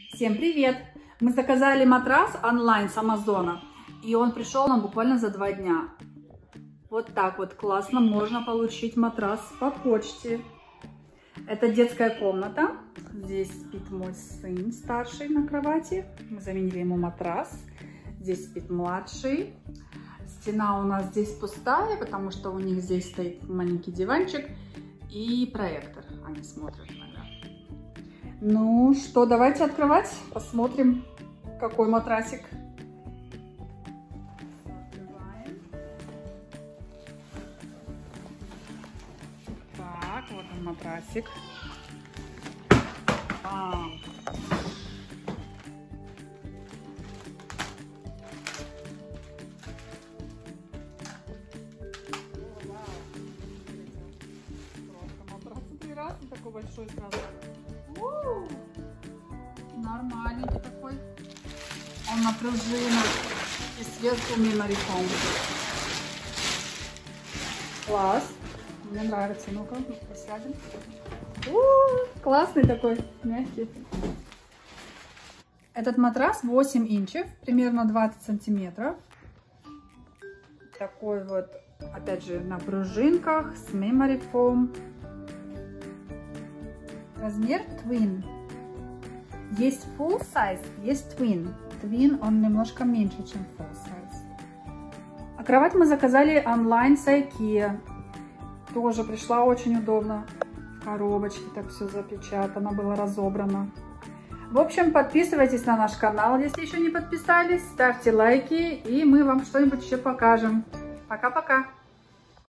Всем привет! Мы заказали матрас онлайн с Амазона, и он пришел нам буквально за 2 дня. Вот так вот классно можно получить матрас по почте. Это детская комната. Здесь спит мой сын старший на кровати. Мы заменили ему матрас. Здесь спит младший. Стена у нас здесь пустая, потому что у них здесь стоит маленький диванчик и проектор. Они смотрят иногда. Ну что, давайте открывать. Посмотрим, какой матрасик. Открываем. Так, вот он матрасик. Такой большой сразу. Нормальненький такой. Он на пружинах и сверху memory foam. Класс. Мне нравится. Ну-ка, посядем. Классный такой, мягкий. Этот матрас 8 инчев, примерно 20 сантиметров. Такой вот, опять же, на пружинках с memory foam. Размер twin. Есть full size, есть twin. Twin он немножко меньше, чем full size. А кровать мы заказали онлайн с IKEA. Тоже пришла очень удобно. В коробочке так все запечатано, было разобрано. В общем, подписывайтесь на наш канал, если еще не подписались. Ставьте лайки, и мы вам что-нибудь еще покажем. Пока-пока!